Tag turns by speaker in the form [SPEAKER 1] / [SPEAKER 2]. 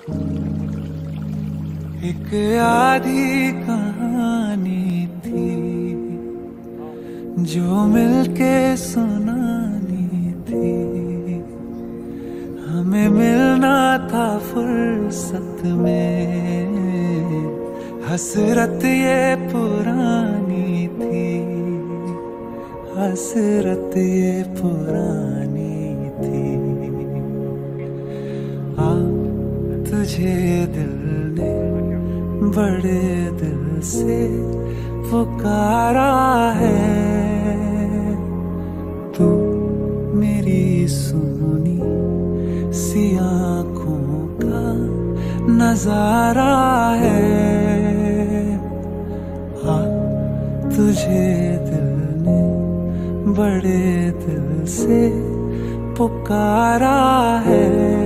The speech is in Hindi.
[SPEAKER 1] एक आधी कहानी थी जो मिलके सुनानी थी। हमें मिलना था फुर्सत में, हसरत ये पुरानी थी, हसरत ये पुरानी थी। आ तुझे दिल ने बड़े दिल से पुकारा है, तू मेरी सुनी सी आँखों का नजारा है। आ तुझे दिल ने बड़े दिल से पुकारा है।